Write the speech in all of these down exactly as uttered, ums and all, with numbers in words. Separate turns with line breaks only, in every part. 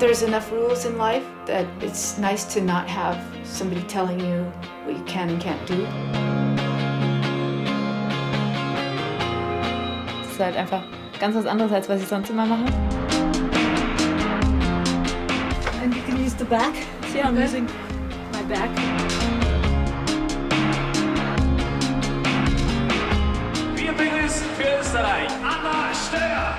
There's enough rules in life that it's nice to not have somebody telling you what you can and can't do.
Es ist halt einfach ganz was anderes, als was ich sonst immer mache.
And you can use the back. See, I'm using my back.
Wir begrüßen für Österreich Stöhr.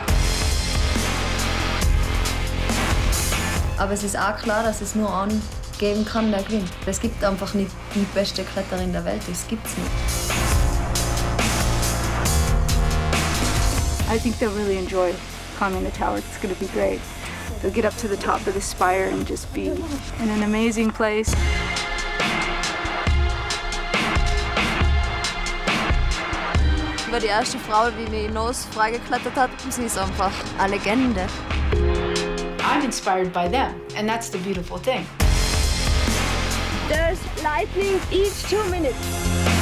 Aber es ist auch klar, dass es nur einen geben kann, der gewinnt. Es gibt einfach nicht die beste Kletterin der Welt, das gibt's nicht.
I think they'll really enjoy climbing the tower. It's going to be great. They'll get up to the top of the spire and just be in an amazing place.
Ich war die erste Frau, die mich hinaus freigeklettert hat. Sie ist einfach eine Legende.
I'm inspired by them, and that's the beautiful thing.
There's lightning each two minutes.